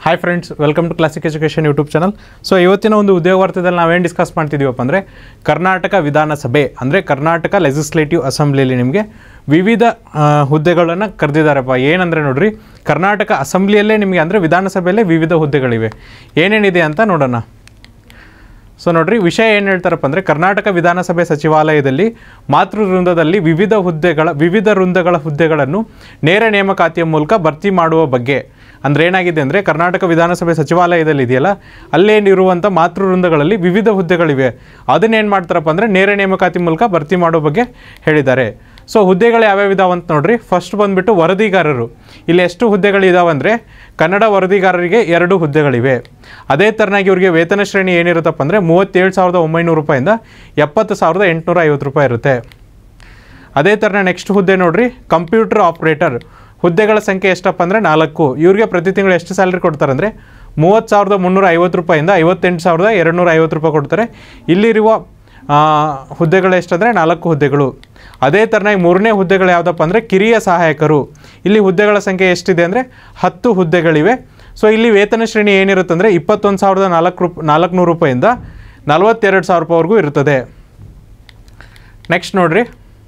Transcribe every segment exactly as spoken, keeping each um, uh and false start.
Hi friends, welcome to classic education YouTube channel. So ಇವತ್ತಿನ ಒಂದು ಉದ್ಯೋಗ ವಾರ್ತೆಯಲ್ಲಿ ನಾವೇನು ಡಿಸ್ಕಸ್ ಮಾಡ್ತಿದ್ದೀವಪ್ಪ ಅಂದರೆ ಕರ್ನಾಟಕ ವಿಧಾನಸಭೆ ಅಂದರೆ ಕರ್ನಾಟಕ ಲೆಜಿಸ್ಲೇಟಿವ್ ಅಸೆಂಬ್ಲಿಯಲ್ಲಿ ನಿಮಗೆ ವಿವಿಧ ಹುದ್ದೆಗಳನ್ನು ಕರೆದಿದ್ದಾರಪ್ಪ. ಏನಂದರೆ ನೋಡ್ರಿ, ಕರ್ನಾಟಕ ಅಸೆಂಬ್ಲಿಯಲ್ಲೇ ನಿಮಗೆ ಅಂದರೆ ವಿಧಾನಸಭೆಯಲ್ಲೇ ವಿವಿಧ ಹುದ್ದೆಗಳಿವೆ. ಏನೇನಿದೆ ಅಂತ ನೋಡೋಣ. ಸೊ ನೋಡ್ರಿ, ವಿಷಯ ಏನು ಹೇಳ್ತಾರಪ್ಪ ಅಂದರೆ ಕರ್ನಾಟಕ ವಿಧಾನಸಭೆ ಸಚಿವಾಲಯದಲ್ಲಿ ಮಾತೃ ವೃಂದದಲ್ಲಿ ವಿವಿಧ ಹುದ್ದೆಗಳ ವಿವಿಧ ವೃಂದಗಳ ಹುದ್ದೆಗಳನ್ನು ನೇರ ನೇಮಕಾತಿಯ ಮೂಲಕ ಭರ್ತಿ ಮಾಡುವ ಬಗ್ಗೆ. ಅಂದರೆ ಏನಾಗಿದೆ ಅಂದರೆ ಕರ್ನಾಟಕ ವಿಧಾನಸಭೆ ಸಚಿವಾಲಯದಲ್ಲಿ ಇದೆಯಲ್ಲ, ಅಲ್ಲೇನಿರುವಂಥ ಮಾತೃ ವೃಂದಗಳಲ್ಲಿ ವಿವಿಧ ಹುದ್ದೆಗಳಿವೆ. ಅದನ್ನೇನು ಮಾಡ್ತಾರಪ್ಪ ಅಂದರೆ ನೇರ ನೇಮಕಾತಿ ಮೂಲಕ ಭರ್ತಿ ಮಾಡೋ ಬಗ್ಗೆ ಹೇಳಿದ್ದಾರೆ. ಸೊ ಹುದ್ದೆಗಳು ಯಾವ್ಯಾವ ಇದಾವೆ ಅಂತ ನೋಡ್ರಿ. ಫಸ್ಟ್ ಬಂದುಬಿಟ್ಟು ವರದಿಗಾರರು. ಇಲ್ಲಿ ಎಷ್ಟು ಹುದ್ದೆಗಳಿದಾವೆ ಅಂದರೆ ಕನ್ನಡ ವರದಿಗಾರರಿಗೆ ಎರಡು ಹುದ್ದೆಗಳಿವೆ. ಅದೇ ಥರನಾಗಿ ಇವರಿಗೆ ವೇತನ ಶ್ರೇಣಿ ಏನಿರುತ್ತಪ್ಪ ಅಂದರೆ ಮೂವತ್ತೇಳು ಸಾವಿರದ ಒಂಬೈನೂರು ರೂಪಾಯಿಂದ ಎಪ್ಪತ್ತು ಸಾವಿರದ ಎಂಟುನೂರ ಐವತ್ತು ರೂಪಾಯಿ ಇರುತ್ತೆ. ಅದೇ ಥರನ ನೆಕ್ಸ್ಟ್ ಹುದ್ದೆ ನೋಡ್ರಿ, ಕಂಪ್ಯೂಟರ್ ಆಪ್ರೇಟರ್. ಹುದ್ದೆಗಳ ಸಂಖ್ಯೆ ಎಷ್ಟಪ್ಪ ಅಂದರೆ ನಾಲ್ಕು. ಇವ್ರಿಗೆ ಪ್ರತಿ ತಿಂಗಳು ಎಷ್ಟು ಸ್ಯಾಲ್ರಿ ಕೊಡ್ತಾರೆ ಅಂದರೆ ಮೂವತ್ತು ಸಾವಿರದ ಮುನ್ನೂರ ಐವತ್ತು ರೂಪಾಯಿಂದ ಐವತ್ತೆಂಟು ಸಾವಿರದ ಎರಡುನೂರ ಐವತ್ತು ರೂಪಾಯಿ ಕೊಡ್ತಾರೆ. ಇಲ್ಲಿರುವ ಹುದ್ದೆಗಳು ಎಷ್ಟಂದರೆ ನಾಲ್ಕು ಹುದ್ದೆಗಳು. ಅದೇ ಥರನಾಗಿ ಮೂರನೇ ಹುದ್ದೆಗಳು ಯಾವುದಪ್ಪ ಅಂದರೆ ಕಿರಿಯ ಸಹಾಯಕರು. ಇಲ್ಲಿ ಹುದ್ದೆಗಳ ಸಂಖ್ಯೆ ಎಷ್ಟಿದೆ ಅಂದರೆ ಹತ್ತು ಹುದ್ದೆಗಳಿವೆ. ಸೊ ಇಲ್ಲಿ ವೇತನ ಶ್ರೇಣಿ ಏನಿರುತ್ತೆ ಅಂದರೆ ಇಪ್ಪತ್ತೊಂದು ಸಾವಿರದ ನಾಲ್ಕು ರೂಪ ನಾಲ್ಕುನೂರು ರೂಪಾಯಿಂದ ನಲವತ್ತೆರಡು ಸಾವಿರ ರೂಪಾಯಿವರೆಗೂ ಇರುತ್ತದೆ. ನೆಕ್ಸ್ಟ್ ನೋಡಿರಿ,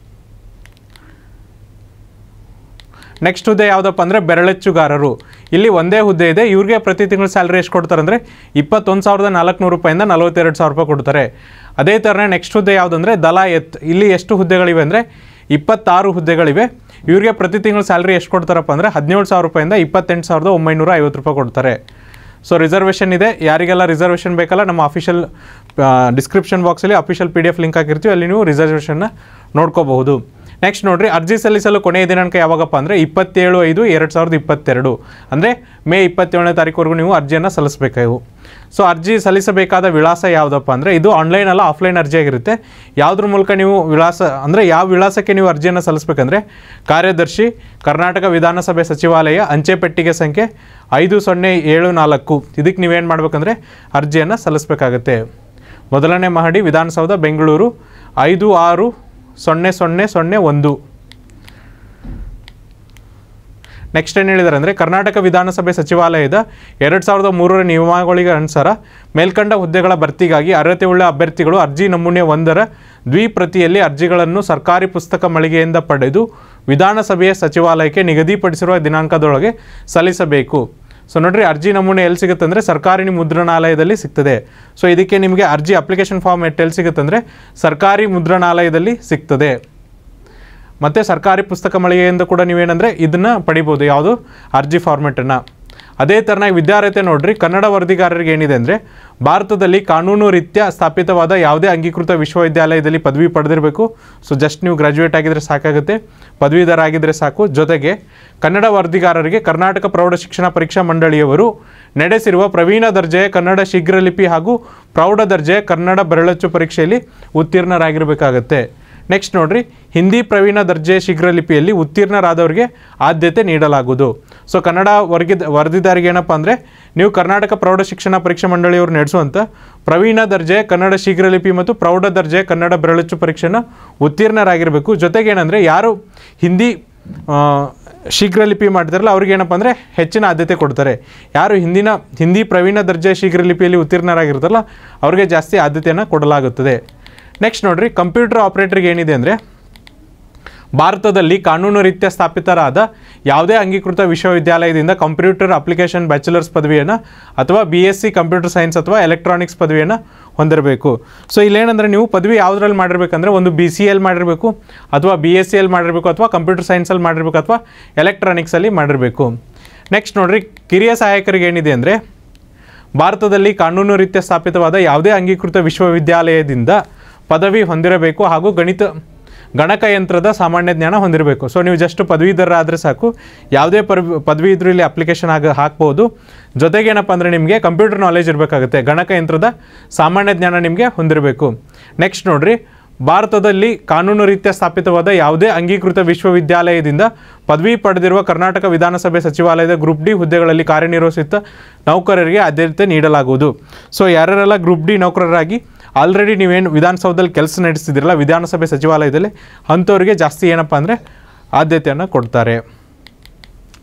ನೆಕ್ಸ್ಟ್ ಹುದ್ದೆ ಯಾವುದಪ್ಪ ಅಂದರೆ ಬೆರಳೆಚ್ಚುಗಾರರು. ಇಲ್ಲಿ ಒಂದೇ ಹುದ್ದೆ ಇದೆ. ಇವ್ರಿಗೆ ಪ್ರತಿ ತಿಂಗಳು ಸ್ಯಾಲ್ರಿ ಎಷ್ಟು ಕೊಡ್ತಾರೆ ಅಂದರೆ ಇಪ್ಪತ್ತೊಂದು ಸಾವಿರದ ನಾಲ್ಕುನೂರು ರೂಪಾಯಿಂದ ನಲವತ್ತೆರಡು ಸಾವಿರ ರೂಪಾಯಿ ಕೊಡ್ತಾರೆ. ಅದೇ ಥರನೇ ನೆಕ್ಸ್ಟ್ ಹುದ್ದೆ ಯಾವುದಂದರೆ ದಲಾಯತ್. ಇಲ್ಲಿ ಎಷ್ಟು ಹುದ್ದೆಗಳಿವೆ ಅಂದರೆ ಇಪ್ಪತ್ತಾರು ಹುದ್ದೆಗಳಿವೆ. ಇವ್ರಿಗೆ ಪ್ರತಿ ತಿಂಗಳು ಸ್ಯಾಲ್ರಿ ಎಷ್ಟು ಕೊಡ್ತಾರಪ್ಪ ಅಂದರೆ ಹದಿನೇಳು ಸಾವಿರ ರೂಪಾಯಿಂದ ಇಪ್ಪತ್ತೆಂಟು ಸಾವಿರದ ಒಂಬೈನೂರ ಐವತ್ತು ರೂಪಾಯಿ ಕೊಡ್ತಾರೆ. ಸೊ ರಿಸರ್ವೇಷನ್ ಇದೆ. ಯಾರಿಗೆಲ್ಲ ರಿಸರ್ವೇಷನ್ ಬೇಕಲ್ಲ, ನಮ್ಮ ಅಫಿಷಿಯಲ್ ಡಿಸ್ಕ್ರಿಪ್ಷನ್ ಬಾಕ್ಸಲ್ಲಿ official P D F link ಹಾಕಿರ್ತೀವಿ, ಅಲ್ಲಿ ನೀವು ರಿಸರ್ವೇಷನ್ನ ನೋಡ್ಕೋಬಹುದು. ನೆಕ್ಸ್ಟ್ ನೋಡಿರಿ, ಅರ್ಜಿ ಸಲ್ಲಿಸಲು ಕೊನೆಯ ದಿನಾಂಕ ಯಾವಾಗಪ್ಪ ಅಂದರೆ ಇಪ್ಪತ್ತೇಳು ಐದು ಎರಡು ಸಾವಿರದ ಇಪ್ಪತ್ತೆರಡು ಅಂದರೆ ಮೇ ಇಪ್ಪತ್ತೇಳನೇ ತಾರೀಕುವರೆಗೂ ನೀವು ಅರ್ಜಿಯನ್ನು ಸಲ್ಲಿಸಬೇಕು. ಸೊ ಅರ್ಜಿ ಸಲ್ಲಿಸಬೇಕಾದ ವಿಳಾಸ ಯಾವುದಪ್ಪ ಅಂದರೆ ಇದು ಆನ್ಲೈನ್ ಅಲ್ಲ, ಆಫ್ಲೈನ್ ಅರ್ಜಿ ಆಗಿರುತ್ತೆ. ಯಾವುದ್ರ ಮೂಲಕ ನೀವು ವಿಳಾಸ ಅಂದರೆ ಯಾವ ವಿಳಾಸಕ್ಕೆ ನೀವು ಅರ್ಜಿಯನ್ನು ಸಲ್ಲಿಸಬೇಕಂದ್ರೆ ಕಾರ್ಯದರ್ಶಿ, ಕರ್ನಾಟಕ ವಿಧಾನಸಭೆ ಸಚಿವಾಲಯ, ಅಂಚೆ ಪೆಟ್ಟಿಗೆ ಸಂಖ್ಯೆ ಐದು ಸೊನ್ನೆ ಏಳು ನಾಲ್ಕು. ಇದಕ್ಕೆ ನೀವೇನು ಮಾಡಬೇಕಂದ್ರೆ ಅರ್ಜಿಯನ್ನು ಸಲ್ಲಿಸಬೇಕಾಗತ್ತೆ. ಮೊದಲನೇ ಮಹಡಿ, ವಿಧಾನಸೌಧ, ಬೆಂಗಳೂರು ಐದು ಆರು ಸೊನ್ನೆ ಸೊನ್ನೆ ಸೊನ್ನೆ ಒಂದು. ನೆಕ್ಸ್ಟ್ ಏನು ಹೇಳಿದ್ದಾರೆ ಅಂದರೆ ಕರ್ನಾಟಕ ವಿಧಾನಸಭೆ ಸಚಿವಾಲಯದ ಎರಡು ಸಾವಿರದ ಮೂರರ ನಿಯಮಾವಳಿಗಳ ಅನುಸಾರ ಮೇಲ್ಕಂಡ ಹುದ್ದೆಗಳ ಭರ್ತಿಗಾಗಿ ಅರ್ಹತೆ ಉಳ್ಳ ಅಭ್ಯರ್ಥಿಗಳು ಅರ್ಜಿ ನಮೂನೆ ಒಂದರ ದ್ವಿಪ್ರತಿಯಲ್ಲಿ ಅರ್ಜಿಗಳನ್ನು ಸರ್ಕಾರಿ ಪುಸ್ತಕ ಮಳಿಗೆಯಿಂದ ಪಡೆದು ವಿಧಾನಸಭೆಯ ಸಚಿವಾಲಯಕ್ಕೆ ನಿಗದಿಪಡಿಸಿರುವ ದಿನಾಂಕದೊಳಗೆ ಸಲ್ಲಿಸಬೇಕು. ಸೊ ನೋಡಿರಿ, ಅರ್ಜಿ ನಮೂನೆ ಎಲ್ಲಿ ಸಿಗುತ್ತೆ ಅಂದರೆ ಸರ್ಕಾರಿ ಮುದ್ರಣಾಲಯದಲ್ಲಿ ಸಿಗ್ತದೆ. ಸೊ ಇದಕ್ಕೆ ನಿಮಗೆ ಅರ್ಜಿ ಅಪ್ಲಿಕೇಶನ್ ಫಾರ್ಮ್ ಎಲ್ಲಿ ಸಿಗುತ್ತೆ ಅಂದರೆ ಸರ್ಕಾರಿ ಮುದ್ರಣಾಲಯದಲ್ಲಿ ಸಿಗ್ತದೆ. ಮತ್ತು ಸರ್ಕಾರಿ ಪುಸ್ತಕ ಮಳಿಗೆಯಿಂದ ಕೂಡ ನೀವೇನಂದರೆ ಇದನ್ನು ಪಡಿಬೋದು, ಯಾವುದು ಅರ್ಜಿ ಫಾರ್ಮೆಟನ್ನು. ಅದೇ ಥರನಾಗಿ ವಿದ್ಯಾರ್ಹತೆ ನೋಡಿರಿ, ಕನ್ನಡ ವರದಿಗಾರರಿಗೆ ಏನಿದೆ ಅಂದರೆ ಭಾರತದಲ್ಲಿ ಕಾನೂನು ರೀತ್ಯ ಸ್ಥಾಪಿತವಾದ ಯಾವುದೇ ಅಂಗೀಕೃತ ವಿಶ್ವವಿದ್ಯಾಲಯದಲ್ಲಿ ಪದವಿ ಪಡೆದಿರಬೇಕು. ಸೊ ಜಸ್ಟ್ ನೀವು ಗ್ರ್ಯಾಜುಯೇಟ್ ಆಗಿದ್ದರೆ ಸಾಕಾಗುತ್ತೆ, ಪದವೀಧರ ಆಗಿದ್ದರೆ ಸಾಕು. ಜೊತೆಗೆ ಕನ್ನಡ ವರದಿಗಾರರಿಗೆ ಕರ್ನಾಟಕ ಪ್ರೌಢ ಶಿಕ್ಷಣ ಪರೀಕ್ಷಾ ಮಂಡಳಿಯವರು ನಡೆಸಿರುವ ಪ್ರವೀಣ ದರ್ಜೆಯ ಕನ್ನಡ ಶೀಘ್ರಲಿಪಿ ಹಾಗೂ ಪ್ರೌಢ ದರ್ಜೆಯ ಕನ್ನಡ ಬೆರಳಚ್ಚು ಪರೀಕ್ಷೆಯಲ್ಲಿ ಉತ್ತೀರ್ಣರಾಗಿರಬೇಕಾಗತ್ತೆ. ನೆಕ್ಸ್ಟ್ ನೋಡಿರಿ, ಹಿಂದಿ ಪ್ರವೀಣ ದರ್ಜೆ ಶೀಘ್ರಲಿಪಿಯಲ್ಲಿ ಉತ್ತೀರ್ಣರಾದವರಿಗೆ ಆದ್ಯತೆ ನೀಡಲಾಗುವುದು. ಸೊ ಕನ್ನಡ ವರ್ಗಿ ವರದಿದಾರಿಗೆ ಏನಪ್ಪ ಅಂದರೆ ನೀವು ಕರ್ನಾಟಕ ಪ್ರೌಢ ಶಿಕ್ಷಣ ಪರೀಕ್ಷಾ ಮಂಡಳಿಯವರು ನಡೆಸುವಂಥ ಪ್ರವೀಣ ದರ್ಜೆ ಕನ್ನಡ ಶೀಘ್ರಲಿಪಿ ಮತ್ತು ಪ್ರೌಢ ದರ್ಜೆ ಕನ್ನಡ ಬೆರಳಚ್ಚು ಪರೀಕ್ಷೆನ ಉತ್ತೀರ್ಣರಾಗಿರಬೇಕು. ಜೊತೆಗೆ ಏನಂದರೆ ಯಾರು ಹಿಂದಿ ಶೀಘ್ರಲಿಪಿ ಮಾಡಿದಾರಲ್ಲ ಅವ್ರಿಗೆ ಏನಪ್ಪ ಅಂದರೆ ಹೆಚ್ಚಿನ ಆದ್ಯತೆ ಕೊಡ್ತಾರೆ. ಯಾರು ಹಿಂದಿನ ಹಿಂದಿ ಪ್ರವೀಣ ದರ್ಜೆ ಶೀಘ್ರಲಿಪಿಯಲ್ಲಿ ಉತ್ತೀರ್ಣರಾಗಿರ್ತಾರಲ್ಲ ಅವ್ರಿಗೆ ಜಾಸ್ತಿ ಆದ್ಯತೆಯನ್ನು ಕೊಡಲಾಗುತ್ತದೆ. ನೆಕ್ಸ್ಟ್ ನೋಡಿರಿ, ಕಂಪ್ಯೂಟರ್ ಆಪ್ರೇಟರ್ಗೆ ಏನಿದೆ ಅಂದರೆ ಭಾರತದಲ್ಲಿ ಕಾನೂನು ರೀತ್ಯ ಸ್ಥಾಪಿತರಾದ ಯಾವುದೇ ಅಂಗೀಕೃತ ವಿಶ್ವವಿದ್ಯಾಲಯದಿಂದ ಕಂಪ್ಯೂಟರ್ ಅಪ್ಲಿಕೇಶನ್ ಬ್ಯಾಚುಲರ್ಸ್ ಪದವಿಯನ್ನು ಅಥವಾ B S C computer science ಅಥವಾ ಎಲೆಕ್ಟ್ರಾನಿಕ್ಸ್ ಪದವಿಯನ್ನು ಹೊಂದಿರಬೇಕು. ಸೊ ಇಲ್ಲೇನಂದರೆ ನೀವು ಪದವಿ ಯಾವುದ್ರಲ್ಲಿ ಮಾಡಿರಬೇಕಂದ್ರೆ ಒಂದು ಬಿ ಸಿ ಎಲ್ ಮಾಡಿರಬೇಕು, ಅಥವಾ ಬಿ ಎಸ್ ಸಿ ಎಲ್ ಮಾಡಿರಬೇಕು, ಅಥವಾ ಕಂಪ್ಯೂಟರ್ ಸೈನ್ಸಲ್ಲಿ ಮಾಡಿರಬೇಕು, ಅಥವಾ ಎಲೆಕ್ಟ್ರಾನಿಕ್ಸಲ್ಲಿ ಮಾಡಿರಬೇಕು. ನೆಕ್ಸ್ಟ್ ನೋಡಿರಿ, ಕಿರಿಯ ಸಹಾಯಕರಿಗೆ ಏನಿದೆ ಅಂದರೆ ಭಾರತದಲ್ಲಿ ಕಾನೂನು ರೀತ್ಯ ಸ್ಥಾಪಿತವಾದ ಯಾವುದೇ ಅಂಗೀಕೃತ ವಿಶ್ವವಿದ್ಯಾಲಯದಿಂದ ಪದವಿ ಹೊಂದಿರಬೇಕು ಹಾಗೂ ಗಣಿತ ಗಣಕಯಂತ್ರದ ಸಾಮಾನ್ಯ ಜ್ಞಾನ ಹೊಂದಿರಬೇಕು. ಸೊ ನೀವು ಜಸ್ಟ್ ಪದವೀಧರರಾದರೆ ಸಾಕು, ಯಾವುದೇ ಪರ್ ಪದವಿ ಇದ್ರೂ ಇಲ್ಲಿ ಅಪ್ಲಿಕೇಶನ್ ಆಗಿ ಹಾಕ್ಬೋದು. ಜೊತೆಗೆ ಏನಪ್ಪ ಅಂದರೆ ನಿಮಗೆ ಕಂಪ್ಯೂಟರ್ ನಾಲೆಜ್ ಇರಬೇಕಾಗುತ್ತೆ, ಗಣಕಯಂತ್ರದ ಸಾಮಾನ್ಯ ಜ್ಞಾನ ನಿಮಗೆ ಹೊಂದಿರಬೇಕು. ನೆಕ್ಸ್ಟ್ ನೋಡಿರಿ, ಭಾರತದಲ್ಲಿ ಕಾನೂನು ರೀತ್ಯ ಸ್ಥಾಪಿತವಾದ ಯಾವುದೇ ಅಂಗೀಕೃತ ವಿಶ್ವವಿದ್ಯಾಲಯದಿಂದ ಪದವಿ ಪಡೆದಿರುವ ಕರ್ನಾಟಕ ವಿಧಾನಸಭೆ ಸಚಿವಾಲಯದ ಗ್ರೂಪ್ ಡಿ ಹುದ್ದೆಗಳಲ್ಲಿ ಕಾರ್ಯನಿರ್ವಹಿಸುತ್ತ ನೌಕರರಿಗೆ ಆದ್ಯತೆ ನೀಡಲಾಗುವುದು. ಸೊ ಯಾರೆಲ್ಲ ಗ್ರೂಪ್ ಡಿ ನೌಕರರಾಗಿ ಆಲ್ರೆಡಿ ನೀವೇನು ವಿಧಾನಸೌಧದಲ್ಲಿ ಕೆಲಸ ನಡೆಸ್ತಿದ್ದೀರಲ್ಲ ವಿಧಾನಸಭೆ ಸಚಿವಾಲಯದಲ್ಲಿ, ಅಂಥವ್ರಿಗೆ ಜಾಸ್ತಿ ಏನಪ್ಪ ಅಂದರೆ ಆದ್ಯತೆಯನ್ನು ಕೊಡ್ತಾರೆ.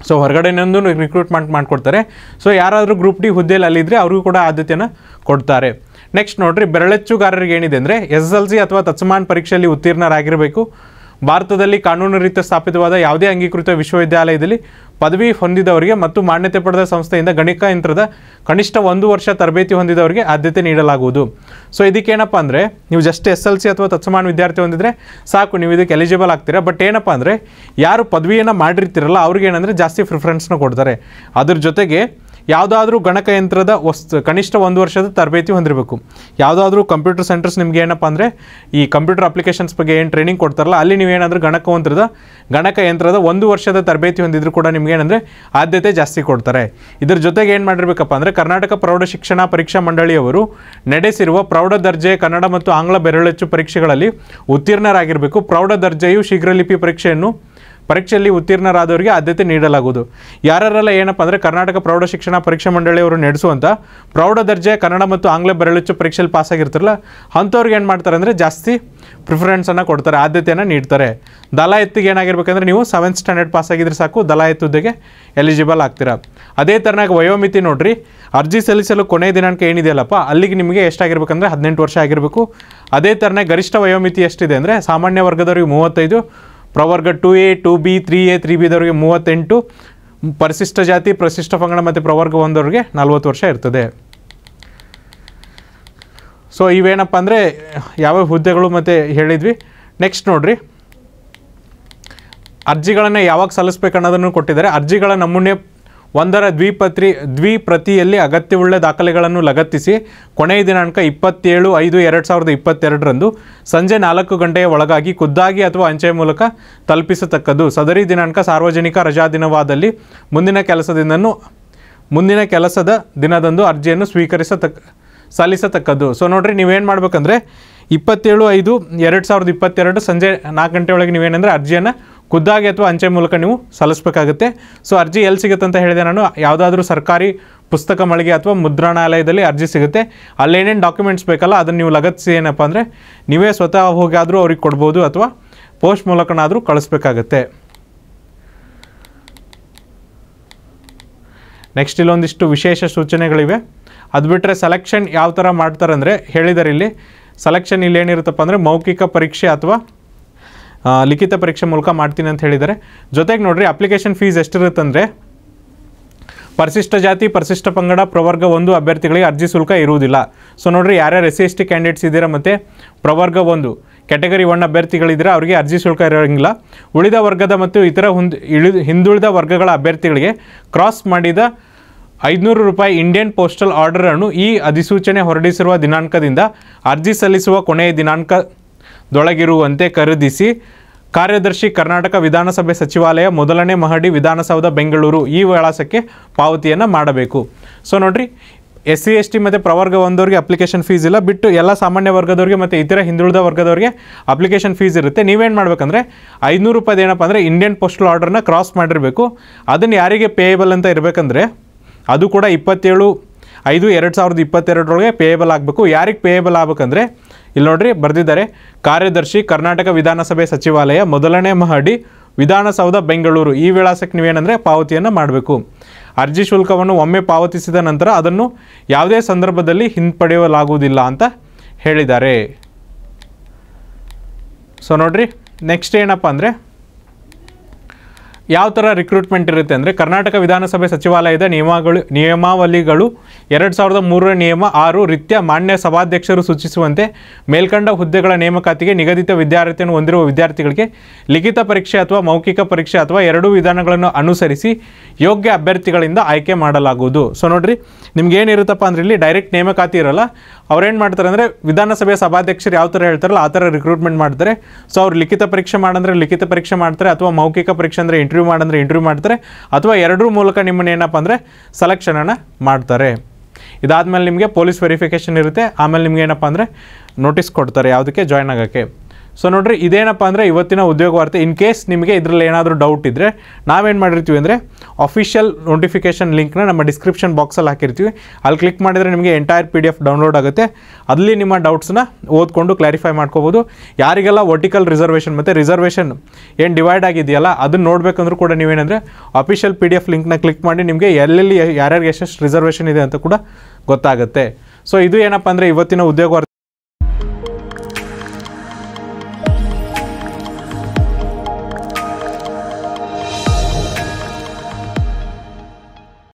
ಸೊ ಹೊರಗಡೆನೊಂದು ರಿಕ್ರೂಟ್ಮೆಂಟ್ ಮಾಡಿಕೊಡ್ತಾರೆ. ಸೊ ಯಾರಾದರೂ ಗ್ರೂಪ್ ಡಿ ಹುದ್ದೆಯಲ್ಲಿ ಅಲ್ಲಿದ್ದರೆ ಅವ್ರಿಗೂ ಕೂಡ ಆದ್ಯತೆಯನ್ನು ಕೊಡ್ತಾರೆ. ನೆಕ್ಸ್ಟ್ ನೋಡಿರಿ, ಬೆರಳೆಚ್ಚುಗಾರರಿಗೆ ಏನಿದೆ ಅಂದರೆ ಎಸ್ ಎಸ್ ಎಲ್ ಸಿ ಅಥವಾ ತತ್ಸಮಾನ ಪರೀಕ್ಷೆಯಲ್ಲಿ ಉತ್ತೀರ್ಣರಾಗಿರಬೇಕು. ಭಾರತದಲ್ಲಿ ಕಾನೂನು ರೀತ್ಯ ಸ್ಥಾಪಿತವಾದ ಯಾವುದೇ ಅಂಗೀಕೃತ ವಿಶ್ವವಿದ್ಯಾಲಯದಲ್ಲಿ ಪದವಿ ಹೊಂದಿದವರಿಗೆ ಮತ್ತು ಮಾನ್ಯತೆ ಪಡೆದ ಸಂಸ್ಥೆಯಿಂದ ಗಣಕಯಂತ್ರದ ಕನಿಷ್ಠ ಒಂದು ವರ್ಷ ತರಬೇತಿ ಹೊಂದಿದವರಿಗೆ ಆದ್ಯತೆ ನೀಡಲಾಗುವುದು. ಸೊ ಇದಕ್ಕೇನಪ್ಪ ಅಂದರೆ ನೀವು ಜಸ್ಟ್ ಎಸ್ ಎಲ್ ಸಿ ಅಥವಾ ತತ್ಸಮಾನ ವಿದ್ಯಾರ್ಥಿ ಹೊಂದಿದ್ರೆ ಸಾಕು, ನೀವು ಇದಕ್ಕೆ ಎಲಿಜಿಬಲ್ ಆಗ್ತೀರಾ. ಬಟ್ ಏನಪ್ಪ ಅಂದರೆ ಯಾರು ಪದವಿಯನ್ನು ಮಾಡಿರ್ತೀರಲ್ಲ ಅವ್ರಿಗೆ ಏನಂದರೆ ಜಾಸ್ತಿ ಪ್ರಿಫರೆನ್ಸ್ನ ಕೊಡ್ತಾರೆ. ಅದ್ರ ಜೊತೆಗೆ ಯಾವುದಾದ್ರೂ ಗಣಕಯಂತ್ರದ ವಸ್ತು ಕನಿಷ್ಠ ಒಂದು ವರ್ಷದ ತರಬೇತಿ ಹೊಂದಿರಬೇಕು. ಯಾವುದಾದ್ರೂ ಕಂಪ್ಯೂಟರ್ ಸೆಂಟರ್ಸ್ ನಿಮ್ಗೆ ಏನಪ್ಪ ಅಂದರೆ ಈ ಕಂಪ್ಯೂಟರ್ ಅಪ್ಲಿಕೇಶನ್ಸ್ ಬಗ್ಗೆ ಏನು ಟ್ರೈನಿಂಗ್ ಕೊಡ್ತಾರಲ್ಲ ಅಲ್ಲಿ ನೀವೇನಾದರೂ ಗಣಕಯಂತ್ರದ ಗಣಕಯಂತ್ರದ ಒಂದು ವರ್ಷದ ತರಬೇತಿ ಹೊಂದಿದ್ರು ಕೂಡ ನಿಮ್ಗೆ ಏನಂದರೆ ಆದ್ಯತೆ ಜಾಸ್ತಿ ಕೊಡ್ತಾರೆ. ಇದ್ರ ಜೊತೆಗೆ ಏನು ಮಾಡಿರಬೇಕಪ್ಪ ಅಂದರೆ ಕರ್ನಾಟಕ ಪ್ರೌಢ ಶಿಕ್ಷಣ ಪರೀಕ್ಷಾ ಮಂಡಳಿಯವರು ನಡೆಸಿರುವ ಪ್ರೌಢ ದರ್ಜೆಯ ಕನ್ನಡ ಮತ್ತು ಆಂಗ್ಲ ಬೆರಳೆಚ್ಚು ಪರೀಕ್ಷೆಗಳಲ್ಲಿ ಉತ್ತೀರ್ಣರಾಗಿರಬೇಕು. ಪ್ರೌಢ ದರ್ಜೆಯು ಶೀಘ್ರಲಿಪಿ ಪರೀಕ್ಷೆಯನ್ನು ಪರೀಕ್ಷೆಯಲ್ಲಿ ಉತ್ತೀರ್ಣರಾದವರಿಗೆ ಆದ್ಯತೆ ನೀಡಲಾಗುವುದು. ಯಾರೆಲ್ಲ ಏನಪ್ಪ ಅಂದರೆ ಕರ್ನಾಟಕ ಪ್ರೌಢ ಶಿಕ್ಷಣ ಪರೀಕ್ಷಾ ಮಂಡಳಿಯವರು ನಡೆಸುವಂಥ ಪ್ರೌಢ ದರ್ಜೆಯ ಕನ್ನಡ ಮತ್ತು ಆಂಗ್ಲ ಬೆರಳೆಚ್ಚು ಪರೀಕ್ಷೆಯಲ್ಲಿ ಪಾಸಾಗಿರ್ತಾರಲ್ಲ ಅಂಥವ್ರಿಗೆ ಏನು ಮಾಡ್ತಾರೆ ಅಂದರೆ ಜಾಸ್ತಿ ಪ್ರಿಫರೆನ್ಸನ್ನು ಕೊಡ್ತಾರೆ, ಆದ್ಯತೆಯನ್ನು ನೀಡ್ತಾರೆ. ದಲ ಎತ್ತಿಗೆ ಏನಾಗಿರ್ಬೇಕಂದ್ರೆ ನೀವು ಸೆವೆಂತ್ ಸ್ಟ್ಯಾಂಡರ್ಡ್ ಪಾಸಾಗಿದ್ರೆ ಸಾಕು, ದಲ ಎತ್ತುದ್ದೆಗೆ ಎಲಿಜಿಬಲ್ ಆಗ್ತೀರಾ. ಅದೇ ಥರನಾಗಿ ವಯೋಮಿತಿ ನೋಡ್ರಿ, ಅರ್ಜಿ ಸಲ್ಲಿಸಲು ಕೊನೆಯ ದಿನಾಂಕ ಏನಿದೆಯಲ್ಲಪ್ಪ ಅಲ್ಲಿಗೆ ನಿಮಗೆ ಎಷ್ಟಾಗಿರ್ಬೇಕಂದ್ರೆ ಹದಿನೆಂಟು ವರ್ಷ ಆಗಿರಬೇಕು. ಅದೇ ಥರನಾಗಿ ಗರಿಷ್ಠ ವಯೋಮಿತಿ ಎಷ್ಟಿದೆ ಅಂದರೆ ಸಾಮಾನ್ಯ ವರ್ಗದವರಿಗೆ ಮೂವತ್ತೈದು, ಪ್ರವರ್ಗ two A two B three A three ಬಿದವರಿಗೆ ಮೂವತ್ತೆಂಟು, ಪರಿಶಿಷ್ಟ ಜಾತಿ ಪರಿಶಿಷ್ಟ ಪಂಗಡ ಮತ್ತು ಪ್ರವರ್ಗ ಒಂದವರಿಗೆ ನಲ್ವತ್ತು ವರ್ಷ ಇರ್ತದೆ. ಸೊ ಇವೇನಪ್ಪ ಅಂದರೆ ಯಾವ್ಯಾವ ಹುದ್ದೆಗಳು ಮತ್ತು ಹೇಳಿದ್ವಿ. ನೆಕ್ಸ್ಟ್ ನೋಡ್ರಿ, ಅರ್ಜಿಗಳನ್ನು ಯಾವಾಗ ಸಲ್ಲಿಸ್ಬೇಕು ಅನ್ನೋದನ್ನು ಕೊಟ್ಟಿದ್ದಾರೆ. ಅರ್ಜಿಗಳ ನಮೂನೆ ಒಂದರ ದ್ವಿಪತ್ರಿ ದ್ವಿಪ್ರತಿಯಲ್ಲಿ ಅಗತ್ಯವುಳ್ಳ ದಾಖಲೆಗಳನ್ನು ಲಗತ್ತಿಸಿ ಕೊನೆಯ ದಿನಾಂಕ ಇಪ್ಪತ್ತೇಳು ಐದು ಎರಡು ಸಾವಿರದ ಇಪ್ಪತ್ತೆರಡರಂದು ಸಂಜೆ ನಾಲ್ಕು ಗಂಟೆಯ ಒಳಗಾಗಿ ಖುದ್ದಾಗಿ ಅಥವಾ ಅಂಚೆ ಮೂಲಕ ತಲುಪಿಸತಕ್ಕದ್ದು. ಸದರಿ ದಿನಾಂಕ ಸಾರ್ವಜನಿಕ ರಜಾ ದಿನವಾದಲ್ಲಿ ಮುಂದಿನ ಕೆಲಸದಿಂದನೂ ಮುಂದಿನ ಕೆಲಸದ ದಿನದಂದು ಅರ್ಜಿಯನ್ನು ಸ್ವೀಕರಿಸತಕ್ಕ ಸಲ್ಲಿಸತಕ್ಕದ್ದು. ಸೊ ನೋಡಿರಿ, ನೀವೇನು ಮಾಡ್ಬೇಕಂದ್ರೆ ಇಪ್ಪತ್ತೇಳು ಐದು ಎರಡು ಸಾವಿರದ ಇಪ್ಪತ್ತೆರಡು ಸಂಜೆ ನಾಲ್ಕು ಗಂಟೆ ಒಳಗೆ ನೀವೇನೆಂದರೆ ಅರ್ಜಿಯನ್ನು ಖುದ್ದಾಗಿ ಅಥವಾ ಅಂಚೆ ಮೂಲಕ ನೀವು ಸಲ್ಲಿಸಬೇಕಾಗುತ್ತೆ. ಸೊ ಅರ್ಜಿ ಎಲ್ಲಿ ಸಿಗುತ್ತೆ ಅಂತ ಹೇಳಿದೆ ನಾನು, ಯಾವುದಾದ್ರೂ ಸರ್ಕಾರಿ ಪುಸ್ತಕ ಮಳಿಗೆ ಅಥವಾ ಮುದ್ರಣಾಲಯದಲ್ಲಿ ಅರ್ಜಿ ಸಿಗುತ್ತೆ. ಅಲ್ಲೇನೇನು ಡಾಕ್ಯುಮೆಂಟ್ಸ್ ಬೇಕಲ್ಲ ಅದನ್ನು ನೀವು ಲಗತ್ತಿಸಿ ಏನಪ್ಪ ಅಂದರೆ ನೀವೇ ಸ್ವತಃ ಹೋಗಾದರೂ ಅವ್ರಿಗೆ ಕೊಡ್ಬೋದು ಅಥವಾ ಪೋಸ್ಟ್ ಮೂಲಕನಾದರೂ ಕಳಿಸ್ಬೇಕಾಗತ್ತೆ. ನೆಕ್ಸ್ಟ್ ಇಲ್ಲೊಂದಿಷ್ಟು ವಿಶೇಷ ಸೂಚನೆಗಳಿವೆ. ಅದು ಬಿಟ್ಟರೆ ಸೆಲೆಕ್ಷನ್ ಯಾವ ಥರ ಮಾಡ್ತಾರೆ ಅಂದರೆ ಹೇಳಿದ್ದಾರೆ ಇಲ್ಲಿ. ಸೆಲೆಕ್ಷನ್ ಇಲ್ಲಿ ಏನಿರುತ್ತಪ್ಪ ಅಂದರೆ ಮೌಖಿಕ ಪರೀಕ್ಷೆ ಅಥವಾ ಲಿಖಿತ ಪರೀಕ್ಷೆ ಮೂಲಕ ಮಾಡ್ತೀನಿ ಅಂತ ಹೇಳಿದ್ದಾರೆ. ಜೊತೆಗೆ ನೋಡಿರಿ, ಅಪ್ಲಿಕೇಶನ್ ಫೀಸ್ ಎಷ್ಟಿರುತ್ತಂದರೆ ಪರಿಶಿಷ್ಟ ಜಾತಿ ಪರಿಶಿಷ್ಟ ಪಂಗಡ ಪ್ರವರ್ಗ ಒಂದು ಅಭ್ಯರ್ಥಿಗಳಿಗೆ ಅರ್ಜಿ ಶುಲ್ಕ ಇರುವುದಿಲ್ಲ. ಸೊ ನೋಡಿರಿ, ಯಾರ್ಯಾರು S C S T candidates ಇದ್ದೀರಾ ಮತ್ತು ಪ್ರವರ್ಗ ಒಂದು ಕ್ಯಾಟಗರಿ ಒನ್ ಅಭ್ಯರ್ಥಿಗಳಿದ್ದೀರಾ ಅವರಿಗೆ ಅರ್ಜಿ ಶುಲ್ಕ ಇರೋಂಗಿಲ್ಲ. ಉಳಿದ ವರ್ಗದ ಮತ್ತು ಇತರ ಹುಂದ್ ಇಳಿದು ಹಿಂದುಳಿದ ವರ್ಗಗಳ ಅಭ್ಯರ್ಥಿಗಳಿಗೆ ಕ್ರಾಸ್ ಮಾಡಿದ ಐದುನೂರು ರೂಪಾಯಿ ಇಂಡಿಯನ್ ಪೋಸ್ಟಲ್ ಆರ್ಡರನ್ನು ಈ ಅಧಿಸೂಚನೆ ಹೊರಡಿಸಿರುವ ದಿನಾಂಕದಿಂದ ಅರ್ಜಿ ಸಲ್ಲಿಸುವ ಕೊನೆಯ ದಿನಾಂಕದೊಳಗಿರುವಂತೆ ಖರೀದಿಸಿ ಕಾರ್ಯದರ್ಶಿ ಕರ್ನಾಟಕ ವಿಧಾನಸಭೆ ಸಚಿವಾಲಯ ಮೊದಲನೇ ಮಹಡಿ ವಿಧಾನಸೌಧ ಬೆಂಗಳೂರು ಈ ವಿಳಾಸಕ್ಕೆ ಪಾವತಿಯನ್ನು ಮಾಡಬೇಕು. ಸೊ ನೋಡಿರಿ, ಎಸ್ ಸಿ ಎಸ್ ಟಿ ಮತ್ತು ಪ್ರವರ್ಗ ಒಂದವರಿಗೆ ಅಪ್ಲಿಕೇಶನ್ ಫೀಸ್ ಇಲ್ಲ, ಬಿಟ್ಟು ಎಲ್ಲ ಸಾಮಾನ್ಯ ವರ್ಗದವರಿಗೆ ಮತ್ತು ಇತರ ಹಿಂದುಳಿದ ವರ್ಗದವರಿಗೆ ಅಪ್ಲಿಕೇಶನ್ ಫೀಸ್ ಇರುತ್ತೆ. ನೀವೇನು ಮಾಡಬೇಕಂದ್ರೆ ಐದುನೂರು ರೂಪಾಯಿ ಏನಪ್ಪ ಅಂದರೆ ಇಂಡಿಯನ್ ಪೋಸ್ಟಲ್ ಆರ್ಡರ್ನ ಕ್ರಾಸ್ ಮಾಡಿರಬೇಕು. ಅದನ್ನು ಯಾರಿಗೆ ಪೇಯಬಲ್ ಅಂತ ಇರಬೇಕಂದ್ರೆ ಅದು ಕೂಡ ಇಪ್ಪತ್ತೇಳು ಐದು ಎರಡು ಸಾವಿರದ ಇಪ್ಪತ್ತೆರಡರೊಳಗೆ ಪೇಯಬಲ್ ಆಗಬೇಕು. ಯಾರಿಗೆ ಪೇಯಬಲ್ ಆಗಬೇಕಂದ್ರೆ ಇಲ್ಲಿ ನೋಡ್ರಿ ಬರೆದಿದ್ದಾರೆ, ಕಾರ್ಯದರ್ಶಿ ಕರ್ನಾಟಕ ವಿಧಾನಸಭೆ ಸಚಿವಾಲಯ ಮೊದಲನೇ ಮಹಡಿ ವಿಧಾನಸೌಧ ಬೆಂಗಳೂರು ಈ ವಿಳಾಸಕ್ಕೆ ನೀವೇನಂದರೆ ಪಾವತಿಯನ್ನು ಮಾಡಬೇಕು. ಅರ್ಜಿ ಶುಲ್ಕವನ್ನು ಒಮ್ಮೆ ಪಾವತಿಸಿದ ನಂತರ ಅದನ್ನು ಯಾವುದೇ ಸಂದರ್ಭದಲ್ಲಿ ಹಿಂಪಡೆಯಲಾಗುವುದಿಲ್ಲ ಅಂತ ಹೇಳಿದ್ದಾರೆ. ಸೊ ನೋಡ್ರಿ, ನೆಕ್ಸ್ಟ್ ಏನಪ್ಪ ಅಂದರೆ ಯಾವ ಥರ ರಿಕ್ರೂಟ್ಮೆಂಟ್ ಇರುತ್ತೆ ಅಂದರೆ ಕರ್ನಾಟಕ ವಿಧಾನಸಭೆ ಸಚಿವಾಲಯದ ನಿಯಮಗಳು ನಿಯಮಾವಳಿಗಳು ಎರಡು ಸಾವಿರದ ಮೂರರ ನಿಯಮ ಆರು ರೀತ್ಯ ಮಾನ್ಯ ಸಭಾಧ್ಯಕ್ಷರು ಸೂಚಿಸುವಂತೆ ಮೇಲ್ಕಂಡ ಹುದ್ದೆಗಳ ನೇಮಕಾತಿಗೆ ನಿಗದಿತ ವಿದ್ಯಾರ್ಥಿಯನ್ನು ಹೊಂದಿರುವ ವಿದ್ಯಾರ್ಥಿಗಳಿಗೆ ಲಿಖಿತ ಪರೀಕ್ಷೆ ಅಥವಾ ಮೌಖಿಕ ಪರೀಕ್ಷೆ ಅಥವಾ ಎರಡೂ ವಿಧಾನಗಳನ್ನು ಅನುಸರಿಸಿ ಯೋಗ್ಯ ಅಭ್ಯರ್ಥಿಗಳಿಂದ ಆಯ್ಕೆ ಮಾಡಲಾಗುವುದು. ಸೊ ನೋಡಿರಿ, ನಿಮ್ಗೆ ಏನಿರುತ್ತಪ್ಪ ಅಂದರೆ ಇಲ್ಲಿ ಡೈರೆಕ್ಟ್ ನೇಮಕಾತಿ ಇರೋಲ್ಲ. ಅವ್ರೇನು ಮಾಡ್ತಾರೆ ಅಂದರೆ ವಿಧಾನಸಭೆಯ ಸಭಾಧ್ಯಕ್ಷರು ಯಾವ ಥರ ಹೇಳ್ತಾರಲ್ಲ ಆ ಥರ ರಿಕ್ರೂಟ್ಮೆಂಟ್ ಮಾಡ್ತಾರೆ. ಸೊ ಅವ್ರು ಲಿಖಿತ ಪರೀಕ್ಷೆ ಮಾಡಂದ್ರೆ ಲಿಖಿತ ಪರೀಕ್ಷೆ ಮಾಡ್ತಾರೆ, ಅಥವಾ ಮೌಖಿಕ ಪರೀಕ್ಷೆ ಅಂದರೆ ಇಂಟರ್ವ್ಯೂ ಮಾಡಂದ್ರೆ ಇಂಟರ್ವ್ಯೂ ಮಾಡ್ತಾರೆ, ಅಥವಾ ಎರಡರ ಮೂಲಕ ನಿಮ್ಮನ್ನು ಏನಪ್ಪ ಅಂದರೆ ಸೆಲೆಕ್ಷನನ್ನು ಮಾಡ್ತಾರೆ. ಇದಾದಮೇಲೆ ನಿಮಗೆ ಪೊಲೀಸ್ ವೆರಿಫಿಕೇಷನ್ ಇರುತ್ತೆ. ಆಮೇಲೆ ನಿಮ್ಗೆ ಏನಪ್ಪ ಅಂದರೆ ನೋಟಿಸ್ ಕೊಡ್ತಾರೆ ಯಾವುದಕ್ಕೆ ಜಾಯ್ನ್ ಆಗೋಕ್ಕೆ. ಸೊ ನೋಡ್ರಿ ಇದೇನಪ್ಪ ಅಂದರೆ ಇವತ್ತಿನ ಉದ್ಯೋಗ ವಾರ್ತೆ. ಇನ್ ಕೇಸ್ ನಿಮಗೆ ಇದರಲ್ಲಿ ಏನಾದರೂ ಡೌಟ್ ಇದ್ದರೆ ನಾವೇನು ಮಾಡಿರ್ತೀವಿ ಅಂದರೆ ಅಫಿಷಿಯಲ್ ನೋಟಿಫಿಕೇಷನ್ ಲಿಂಕ್ನ ನಮ್ಮ ಡಿಸ್ಕ್ರಿಪ್ಷನ್ ಬಾಕ್ಸಲ್ಲಿ ಹಾಕಿರ್ತೀವಿ. ಅಲ್ಲಿ ಕ್ಲಿಕ್ ಮಾಡಿದರೆ ನಿಮಗೆ entire P D F download ಆಗುತ್ತೆ. ಅಲ್ಲಿ ನಿಮ್ಮ ಡೌಟ್ಸ್ನ ಓದ್ಕೊಂಡು ಕ್ಲಾರಿಫೈ ಮಾಡ್ಕೋಬೋದು. ಯಾರಿಗೆಲ್ಲ ವರ್ಟಿಕಲ್ ರಿಸರ್ವೇಷನ್ ಮತ್ತು ರಿಸರ್ವೇಷನ್ ಏನು ಡಿವೈಡ್ ಆಗಿದೆಯಲ್ಲ ಅದನ್ನು ನೋಡಬೇಕಂದ್ರೂ ಕೂಡ ನೀವೇನಂದರೆ ಅಫಿಷಿಯಲ್ ಪಿ ಡಿ ಎಫ್ ಲಿಂಕ್ನ ಕ್ಲಿಕ್ ಮಾಡಿ ನಿಮಗೆ ಎಲ್ಲೆಲ್ಲಿ ಯಾರ್ಯಾರಿಗೆ ಎಷ್ಟೆಷ್ಟು ರಿಸರ್ವೇಷನ್ ಇದೆ ಅಂತ ಕೂಡ ಗೊತ್ತಾಗುತ್ತೆ. ಸೊ ಇದು ಏನಪ್ಪ ಅಂದರೆ ಇವತ್ತಿನ ಉದ್ಯೋಗ ವಾರ್ತೆ.